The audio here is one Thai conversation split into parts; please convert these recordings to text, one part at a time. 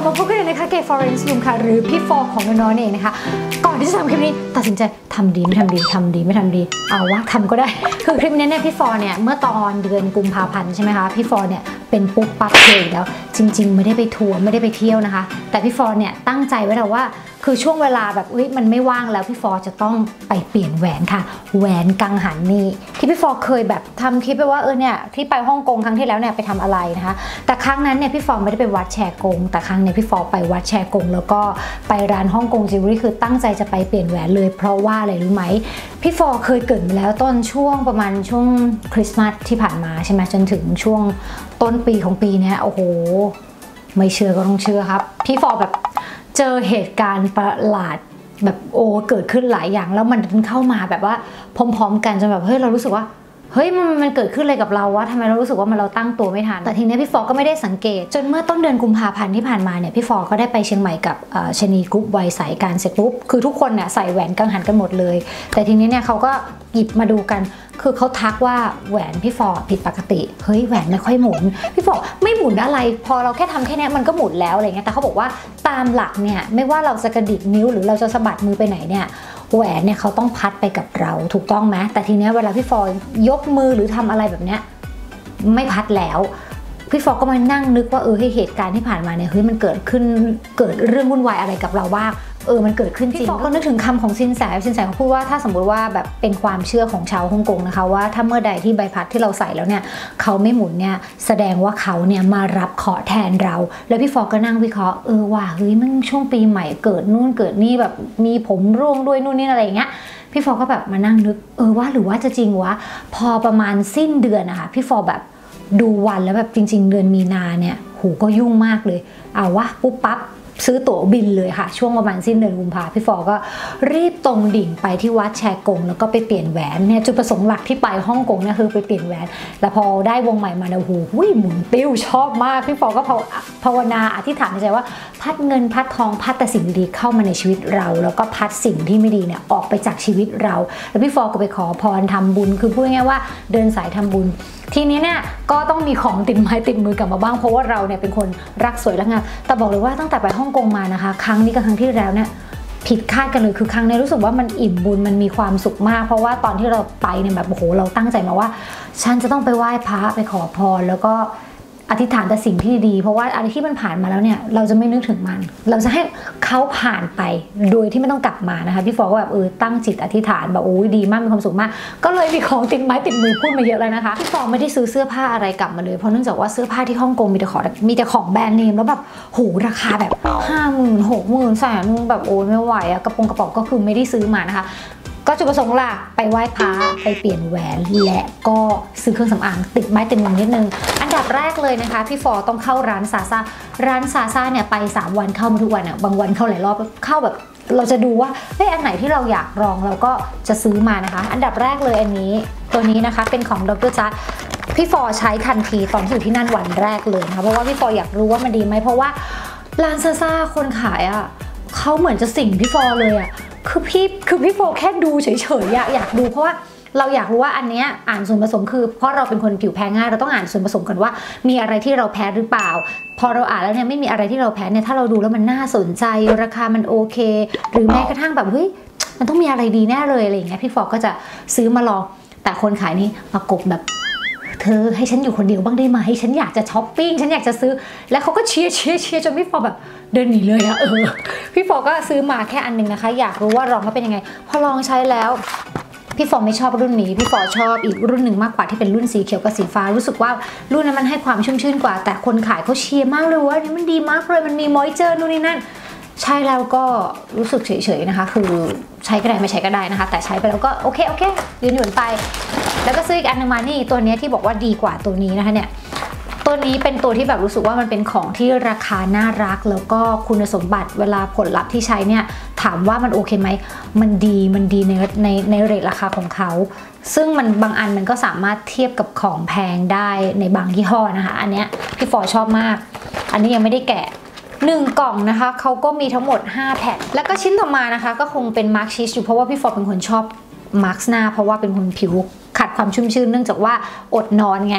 มาพบกันเลยนะคะเกย์ฟอเรนซ์ลุงค่ะหรือพี่ฟอของน้องๆเองนะคะก่อนที่จะทำคลิปนี้ตัดสินใจทำดีไม่ทำดีทำดีไม่ทำดีเอาวะทำก็ได้คือคลิปนี้เนี่ยพี่ฟอเนี่ยเมื่อตอนเดือนกุมภาพันธ์ใช่ไหมคะพี่ฟอเนี่ยเป็นปุ๊บปั๊บเลยแล้วจริงๆไม่ได้ไปทัวร์ไม่ได้ไปเที่ยวนะคะแต่พี่ฟอเนี่ยตั้งใจไว้แล้วว่าคือช่วงเวลาแบบมันไม่ว่างแล้วพี่ฟอจะต้องไปเปลี่ยนแหวนค่ะแหวนกังหันนี่ที่พี่ฟอเคยแบบทำคลิปไปว่าเนี่ยที่ไปฮ่องกงครั้งที่แล้วเนี่ยไปทำอะไรนะคะแต่ครั้งนั้นเนี่ยพี่ฟอไม่ได้ไปวัดแชกงแต่ครั้งเนี่ยพี่ฟอไปวัดแชกงแล้วก็ไปร้านฮ่องกงจิวเวลรี่คือตั้งใจจะไปเปลี่ยนแหวนเลยเพราะว่าอะไรรู้ไหมพี่ฟอเคยเกิดมาแล้วต้นช่วงประมาณช่วงคริสต์มาสที่ผ่านมาใช่ไหมจนถึงช่วงต้นปีของปีนี้โอ้โหไม่เชื่อก็ต้องเชื่อครับพี่ฟอแบบเจอเหตุการณ์ประหลาดแบบเกิดขึ้นหลายอย่างแล้วมันเข้ามาแบบว่าพร้อมๆกันจนแบบเรารู้สึกว่ามันเกิดขึ้นอะไรกับเราวะทำไมเรารู้สึกว่าเราตั้งตัวไม่ทันแต่ทีนี้พี่ฟอก็ไม่ได้สังเกตจนเมื่อต้นเดือนกุมภาพันธ์ที่ผ่านมาเนี่ยพี่ฟอก็ได้ไปเชียงใหม่กับชนีกรุ๊ปวัยใสการเสร็จปุ๊บคือทุกคนเนี่ยใส่แหวนกังหันกันหมดเลยแต่ทีนี้เนี่ยเขาก็หยิบมาดูกันคือเขาทักว่าแหวนพี่ฟอผิดปกติแหวนไม่ค่อยหมุนพี่ฟอไม่หมุนอะไรพอเราแค่ทำแค่นี้มันก็หมุนแล้วอะไรเงี้ยแต่เขาบอกว่าตามหลักเนี่ยไม่ว่าเราจะกระดิกนิ้วหรือเราจะสะบัดมือไปไหนเนี่ยแหวนเนี่ยเขาต้องพัดไปกับเราถูกต้องไหมแต่ทีนี้เวลาพี่ฟอยกมือหรือทำอะไรแบบเนี้ยไม่พัดแล้วพี่ฟอก็มานั่งนึกว่าเหตุการณ์ที่ผ่านมาเนี่ยมันเกิดเรื่องวุ่นวายอะไรกับเราบ้างมันเกิดขึ้นจริงพี่ฟอก็นึกถึงคำของซินแสเขาพูดว่าถ้าสมมติว่าแบบเป็นความเชื่อของชาวฮ่องกงนะคะว่าถ้าเมื่อใดที่ใบพัดที่เราใส่แล้วเนี่ยเขาไม่หมุนเนี่ยแสดงว่าเขาเนี่ยมารับเคราะห์แทนเราแล้วพี่ฟอก็นั่งวิเคราะห์ว่ามันช่วงปีใหม่เกิดนู่นเกิดนี่แบบมีผมร่วงด้วยนู่นนี่อะไรอย่างเงี้ยพี่ฟอก็แบบมานั่งนึกว่าหรือว่าจะจริงวะพอประมาณสิ้นเดือนนะคะพี่ฟอแบบดูวันแล้วแบบจริงๆเดือนมีนาเนี่ยก็ยุ่งมากเลยเอาวะปุ๊บปั๊บซื้อตั๋วบินเลยค่ะช่วงประมาณสิ้นเดือนกุมภาพี่ฟอก็รีบตรงดิ่งไปที่วัดแชกงแล้วก็ไปเปลี่ยนแหวนเนี่ยจุดประสงค์หลักที่ไปฮ่องกงเนี่ยคือไปเปลี่ยนแหวนแล้วพอได้วงใหม่มาเนี่ยหมุนติ้วชอบมากพี่ฟอก็ภาวนาอธิษฐานในใจว่าพัดเงินพัดทองพัดแต่สิ่งดีเข้ามาในชีวิตเราแล้วก็พัดสิ่งที่ไม่ดีเนี่ยออกไปจากชีวิตเราแล้วพี่ฟอก็ไปขอพรทำบุญคือพูดง่ายๆว่าเดินสายทำบุญทีนี้เนี่ยก็ต้องมีของติดไม้ติดมือกลับมาบ้างเพราะว่าเราเนี่ยเป็นคนรักสวยรักงามแต่บอกเลยว่าตั้งแต่ไปฮ่องกงมานะคะครั้งนี้กับครั้งที่แล้วเนี่ยผิดคาดกันเลยคือครั้งนี้รู้สึกว่ามันอิ่มบุญมันมีความสุขมากเพราะว่าตอนที่เราไปเนี่ยแบบเราตั้งใจมาว่าฉันจะต้องไปไหว้พระไปขอพรแล้วก็อธิษฐานแต่สิ่งที่ดีเพราะว่าอะไรที่มันผ่านมาแล้วเนี่ยเราจะไม่นึกถึงมันเราจะให้เขาผ่านไปโดยที่ไม่ต้องกลับมานะคะพี่ฟอก็แบบตั้งจิตอธิษฐานแบบดีมากมีความสุขมากก็เลยมีของติดไม้ติดมือพูดมาเยอะเลยนะคะพี่ฟอไม่ได้ซื้อเสื้อผ้าอะไรกลับมาเลยเพราะเนื่องจากว่าเสื้อผ้าที่ฮ่องกงมีแต่ของแบรนด์เนมแล้วแบบราคาแบบ50,000 60,000แสนแบบไม่ไหวอะกระป๋องก็คือไม่ได้ซื้อมานะคะก็จุดประสงค์หลักไปไหว้พระไปเปลี่ยนแหวนและก็ซื้อเครื่องสำอางติดไม้ติดมือนิดนึงอันดับแรกเลยนะคะพี่ฟอต้องเข้าร้านซาซ่าเนี่ยไป3วันเข้ามาทุกวันอ่ะบางวันเข้าหลายรอบเข้าแบบเราจะดูว่าอันไหนที่เราอยากลองเราก็จะซื้อมานะคะอันดับแรกเลยอันนี้ตัวนี้นะคะเป็นของดร.จัดพี่ฟอใช้ทันทีตอนที่อยู่ที่นั่นวันแรกเลยนะคะเพราะว่าพี่ฟออยากรู้ว่ามันดีไหมเพราะว่าร้านซาซ่าคนขายอ่ะเขาเหมือนจะสิงพี่ฟอเลยอ่ะคือพี่โฟแค่ดูเฉยๆอยากดูเพราะว่าเราอยากรู้ว่าอันเนี้ยอ่านส่วนผสมคือเพราะเราเป็นคนผิวแพ้ง่ายเราต้องอ่านส่วนผสมกันว่ามีอะไรที่เราแพ้หรือเปล่าพอเราอ่านแล้วเนี่ยไม่มีอะไรที่เราแพ้เนี่ยถ้าเราดูแล้วมันน่าสนใจราคามันโอเคหรือแม้กระทั่งแบบมันต้องมีอะไรดีแน่เลยอะไรอย่างเงี้ยพี่ฟอก็จะซื้อมาลองแต่คนขายนี่ประกบแบบเธอให้ฉันอยู่คนเดียวบ้างได้ไหมฉันอยากจะช้อปปิ้งฉันอยากจะซื้อแล้วเขาก็เชียร์จนพี่ฟอแบบเดินหนีเลยอะพี่ฟอก็ซื้อมาแค่อันนึงนะคะอยากรู้ว่าลองแล้วเป็นยังไงพอลองใช้แล้วพี่ฟอไม่ชอบรุ่นนี้พี่ฟอชอบอีกรุ่นหนึ่งมากกว่าที่เป็นรุ่นสีเขียวกับสีฟ้ารู้สึกว่ารุ่นนั้นมันให้ความชุ่มชื่นกว่าแต่คนขายเขาเชียร์มากเลยว่านี่มันดีมากเลยมันมีมอยเจอร์นู่นนี่นั่นใช้แล้วก็รู้สึกเฉยๆนะคะคือใช้ก็ได้ไม่ใช้ก็ได้นะคะแต่ใช้ไปแล้วก็โอเคยืนไปแล้วก็ซื้ออีกอันนึงมานี่ตัวนี้ที่บอกว่าดีกว่าตัวนี้นะคะเนี่ยตัวนี้เป็นตัวที่แบบรู้สึกว่ามันเป็นของที่ราคาน่ารักแล้วก็คุณสมบัติเวลาผลลัพธ์ที่ใช้เนี่ยถามว่ามันโอเคไหมมันดีในเรทราคาของเขาซึ่งมันบางอันมันก็สามารถเทียบกับของแพงได้ในบางยี่ห้อนะคะอันเนี้ยพี่ฟอชอบมากอันนี้ยังไม่ได้แกะ1 กล่องนะคะเขาก็มีทั้งหมด5แผ่นแล้วก็ชิ้นต่อมานะคะก็คงเป็นมาร์คชีสอยู่เพราะว่าพี่ฟอเป็นคนชอบมาร์คหน้าเพราะว่าเป็นคนผิวขัดความชุ่มชื้นเนื่องจากว่าอดนอนไง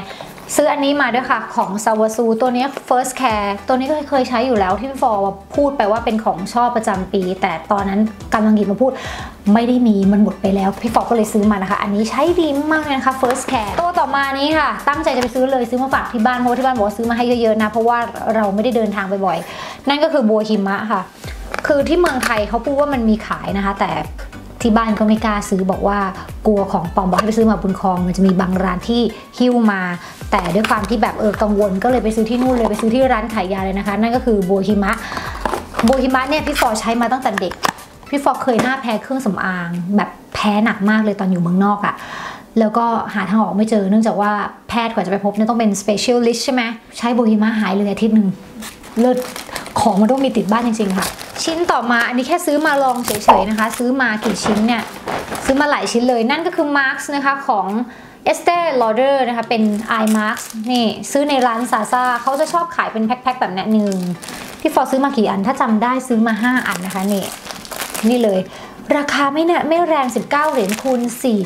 ซื้ออันนี้มาด้วยค่ะของซาวาซูตัวนี้ First Care ตัวนี้ก็เคยใช้อยู่แล้วที่พี่ฟอร์พูดไปว่าเป็นของชอบประจำปีแต่ตอนนั้นกำลังหยิบมาพูดไม่ได้มีมันหมดไปแล้วพี่ฟอร์ก็เลยซื้อมานะคะอันนี้ใช้ดีมากเลยนะคะ First Care ตัวต่อมานี้ค่ะตั้งใจจะไปซื้อเลยซื้อมาฝากที่บ้านเพราะที่บ้านบอกว่าซื้อมาให้เยอะๆนะเพราะว่าเราไม่ได้เดินทางไปบ่อยนั่นก็คือบัวหิมะค่ะคือที่เมืองไทยเขาพูดว่ามันมีขายนะคะแต่ที่บ้านก็ไม่กล้าซื้อบอกว่ากลัวของปลอมบอกให้ไปซื้อมาบุญครองมันจะมีบางร้านที่หิ้วมาแต่ด้วยความที่แบบกังวลก็เลยไปซื้อที่นู่นเลยไปซื้อที่ร้านขายยาเลยนะคะนั่นก็คือบัวหิมะเนี่ยพี่ฟอร์ใช้มาตั้งแต่เด็กพี่ฟอร์เคยหน้าแพ้เครื่องสำอางแบบแพ้หนักมากเลยตอนอยู่เมืองนอกอะแล้วก็หาทางออกไม่เจอเนื่องจากว่าแพทย์กว่าจะไปพบเนี่ยต้องเป็น specialist ใช่ไหมใช้บัวหิมะหายเลยอาทิตย์หนึ่งเลิศของมันต้องมีติดบ้านจริงๆค่ะชิ้นต่อมาอันนี้แค่ซื้อมาลองเฉยๆนะคะซื้อมากี่ชิ้นเนี่ยซื้อมาหลายชิ้นเลยนั่นก็คือ Marks นะคะของ Estee Lauder นะคะเป็น Eye Marks นี่ซื้อในร้านซาซ่าเขาจะชอบขายเป็นแพ็คๆแบบนี้หนึ่งพี่ฟอร์ซื้อมากี่อันถ้าจำได้ซื้อมา5อันนะคะนี่เลยราคาไม่แรง19เหรียญคูณ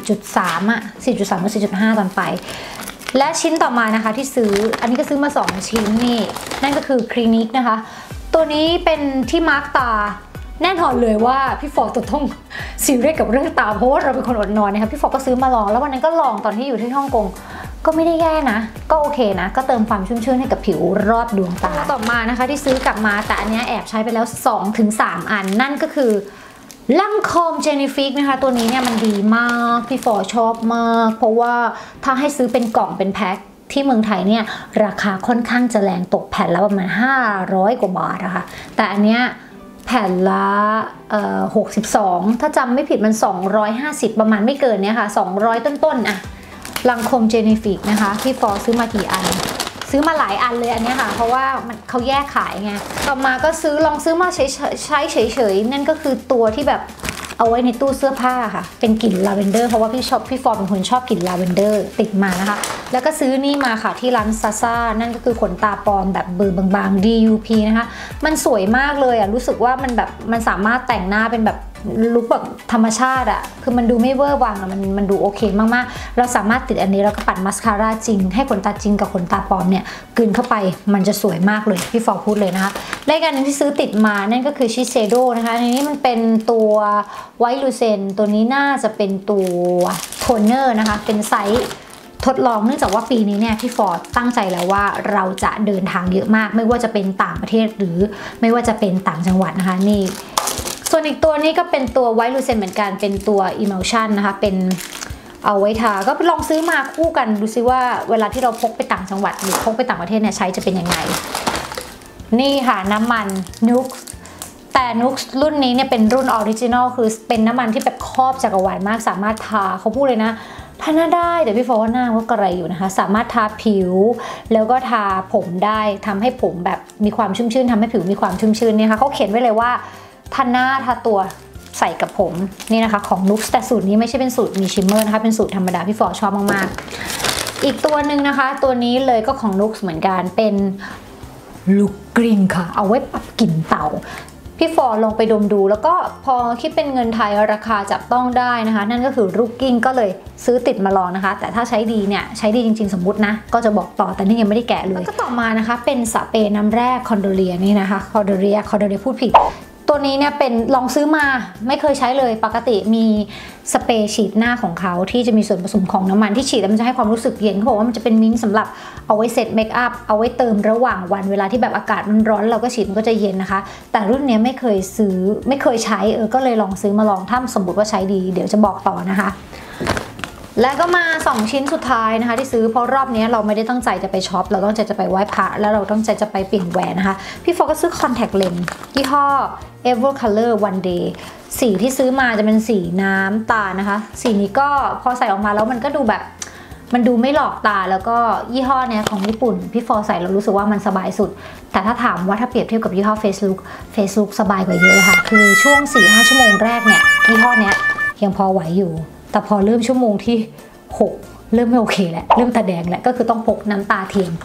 4.3 อ่ะ 4.3 หรือ 4.5 ตอนไปและชิ้นต่อมานะคะที่ซื้ออันนี้ก็ซื้อมา2ชิ้นนี่นั่นก็คือคลินิกนะคะตัวนี้เป็นที่มาร์กตาแน่นอนเลยว่าพี่ฟอร์ต้องซีเรียสกับเรื่องตาเพราะว่าเราเป็นคนอดนอนนะคะพี่ฟอร์ก็ซื้อมาลองแล้ววันนั้นก็ลองตอนที่อยู่ที่ฮ่องกงก็ไม่ได้แย่นะก็โอเคนะก็เติมความชุ่มชื่นให้กับผิวรอบดวงตาต่อมานะคะที่ซื้อกลับมาแต่อันนี้แอบใช้ไปแล้ว 2-3 อันนั่นก็คือลังคอมเจนิฟิกนะคะตัวนี้เนี่ยมันดีมากพี่ฟอร์ชอบมากเพราะว่าถ้าให้ซื้อเป็นกล่องเป็นแพ็คที่เมืองไทยเนี่ยราคาค่อนข้างจะแรงตกแผ่นละประมาณ500 กว่าบาทนะคะแต่อันเนี้ยแผ่นละ62ถ้าจำไม่ผิดมัน250ประมาณไม่เกินเนี่ยค่ะ200ต้นๆอะลังคอมเจนิฟิกนะคะพี่ฟอร์ซื้อมากี่อันซื้อมาหลายอันเลยอันนี้ค่ะเพราะว่าเขาแยกขายไงต่อมาก็ลองซื้อมาใช้เฉยๆนั่นก็คือตัวที่แบบเอาไว้ในตู้เสื้อผ้าค่ะเป็นกลิ่นลาเวนเดอร์เพราะว่าพี่ฟอร์เป็นคนชอบกลิ่นลาเวนเดอร์ติดมานะคะแล้วก็ซื้อนี่มาค่ะที่ร้านซาซ่านั่นก็คือขนตาปลอมแบบเบอร์บางๆ DUP นะคะมันสวยมากเลยอ่ะรู้สึกว่ามันสามารถแต่งหน้าเป็นแบบลุคแบบธรรมชาติอะคือมันดูไม่เวอร์วังอะมันดูโอเคมากๆเราสามารถติดอันนี้แล้วก็ปัดมัสคาร่าจริงให้ขนตาจริงกับขนตาปลอมเนี่ยกลืนเข้าไปมันจะสวยมากเลยพี่ฟอร์พูดเลยนะคะและอีกอันนึงที่ซื้อติดมานั่นก็คือชิเซโดนะคะในนี้มันเป็นตัวไวท์ลูเซนตัวนี้น่าจะเป็นตัวโทนเนอร์นะคะเป็นไซส์ทดลองเนื่องจากว่าปีนี้เนี่ยพี่ฟอร์ดตั้งใจแล้วว่าเราจะเดินทางเยอะมากไม่ว่าจะเป็นต่างประเทศหรือไม่ว่าจะเป็นต่างจังหวัดนะคะนี่ส่วนอีกตัวนี้ก็เป็นตัวไวท์ลูเซนเหมือนกันเป็นตัว Emulsion นะคะเป็นเอาไว้ทาก็ลองซื้อมาคู่กันดูซิว่าเวลาที่เราพกไปต่างจังหวัดหรือพกไปต่างประเทศเนี่ยใช้จะเป็นยังไงนี่ค่ะน้ำมันนุ๊กแต่นุ๊กรุ่นนี้เนี่ยเป็นรุ่นออริจินอลคือเป็นน้ำมันที่แบบครอบจักรวาลมากสามารถทาเขาพูดเลยนะทาหน้าได้แต่พี่ฟอร์ว่าหน้าก็กระไรอยู่นะคะสามารถทาผิวแล้วก็ทาผมได้ทำให้ผมแบบมีความชุ่มชื่นทำให้ผิวมีความชุ่มชื่นเนี่ยค่ะเขาเขียนไว้เลยว่าทาหน้าทาตัวใส่กับผมนี่นะคะของนุ๊กแต่สูตรนี้ไม่ใช่เป็นสูตรมีชิมเมอร์นะคะเป็นสูตรธรรมดาพี่ฟอร์ชอบมากๆอีกตัวหนึ่งนะคะตัวนี้เลยก็ของนุ๊กเหมือนกันเป็นลูกกริงค่ะเอาไว้ปรับกลิ่นเต่าพี่ฟอร์ลองไปดมดูแล้วก็พอคิดเป็นเงินไทยราคาจับต้องได้นะคะนั่นก็คือลูกกิ้งก็เลยซื้อติดมาลองนะคะแต่ถ้าใช้ดีเนี่ยใช้ดีจริงๆสมมุตินะก็จะบอกต่อแต่นี่ยังไม่ได้แกะเลยก็ต่อมานะคะเป็นสเปรย์น้ำแร่คอนโดเลียนี่นะคะคอนโดเลียพูดผิดตัวนี้เนี่ยเป็นลองซื้อมาไม่เคยใช้เลยปกติมีสเปรย์ฉีดหน้าของเขาที่จะมีส่วนผสมของน้ำมันที่ฉีดแล้วมันจะให้ความรู้สึกเย็นเขาบอกว่ามันจะเป็นมิ้นท์สำหรับเอาไว้เซตเมคอัพเอาไว้เติมระหว่างวันเวลาที่แบบอากาศมันร้อนเราก็ฉีดมันก็จะเย็นนะคะแต่รุ่นนี้ไม่เคยซื้อไม่เคยใช้ก็เลยลองซื้อมาลองถ้าสมมติว่าใช้ดีเดี๋ยวจะบอกต่อนะคะและก็มา2ชิ้นสุดท้ายนะคะที่ซื้อเพราะรอบนี้เราไม่ได้ตั้งใจจะไปช็อปเราตั้งใจจะไปไหว้พระแล้วเราตั้งใจจะไปเปลี่ยนแหวนนะคะพี่ฟอก็ซื้อคอนแทคเลนส์ยี่ห้อ Evercolor One Day สีที่ซื้อมาจะเป็นสีน้ำตาลนะคะสีนี้ก็พอใส่ออกมาแล้วมันก็ดูแบบมันดูไม่หลอกตาแล้วก็ยี่ห้อเนี้ยของญี่ปุ่นพี่ฟอใส่เรารู้สึกว่ามันสบายสุดแต่ถ้าถามว่าถ้าเปรียบเทียบกับยี่ห้อ Facebook สบายกว่าเยอะเลยค่ะคือช่วง 4-5 ชั่วโมงแรกเนี่ยยี่ห้อเนี้ยยังพอไหวอยู่แต่พอเริ่มชั่วโมงที่6เริ่มไม่โอเคแล้วเริ่มตาแดงแล้วก็คือต้องพกน้ำตาเทียม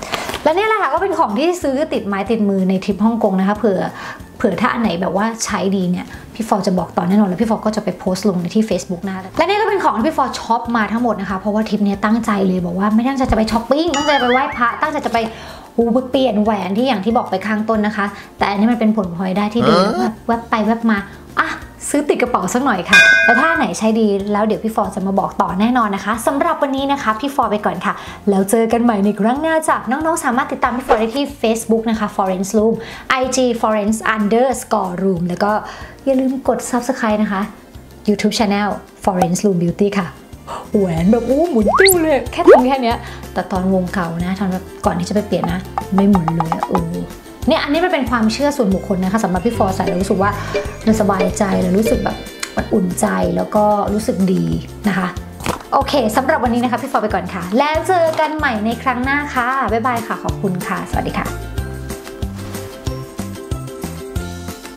และนี่แหละค่ะก็เป็นของที่ซื้อติดไม้ติดมือในทริปฮ่องกงนะคะเผื่อถ้าอันไหนแบบว่าใช้ดีเนี่ยพี่ฟอร์จะบอกต่อแน่นอนแล้วพี่ฟอร์ก็จะไปโพสต์ลงในที่ Facebook หน้าและนี่ก็เป็นของที่พี่ฟอร์ช็อปมาทั้งหมดนะคะเพราะว่าทริปนี้ตั้งใจเลยบอกว่าไม่ตั้งใจจะไปช้อปปิ้งตั้งใจไปไหว้พระตั้งใจจะไปเปลี่ยนแหวนที่อย่างที่บอกไปข้างต้นนะคะแต่อันนี้มันเป็นผลพลอยได้ที่ดีแวบไปแวบมาซื้อติดกระเป๋าสักหน่อยค่ะแล้วถ้าไหนใช้ดีแล้วเดี๋ยวพี่ฟอร์จะมาบอกต่อแน่นอนนะคะสำหรับวันนี้นะคะพี่ฟอร์ไปก่อนค่ะแล้วเจอกันใหม่ในครั้งหน้าจ้ะน้องๆสามารถติดตามพี่ฟอร์ได้ที่ Facebook นะคะ Florence Room IG Florence_Room แล้วก็อย่าลืมกด Subscribe นะคะ YouTube Channel Florence Room Beauty ค่ะแหวนแบบหมุนติ้วเลยแค่ทำแค่นี้แต่ตอนวงเก่านะตอนแบบก่อนที่จะไปเปลี่ยนนะไม่หมุนเลยเนี่ยอันนี้มันเป็นความเชื่อส่วนบุคคลนะคะสำหรับพี่ฟอร์ใส่แล้วรู้สึกว่ามันสบายใจแล้วรู้สึกแบบมันอุ่นใจแล้วก็รู้สึกดีนะคะโอเคสำหรับวันนี้นะคะพี่ฟอร์ไปก่อนค่ะแล้วเจอกันใหม่ในครั้งหน้าค่ะบ๊ายบายค่ะขอบคุณค่ะสวัสดีค่ะ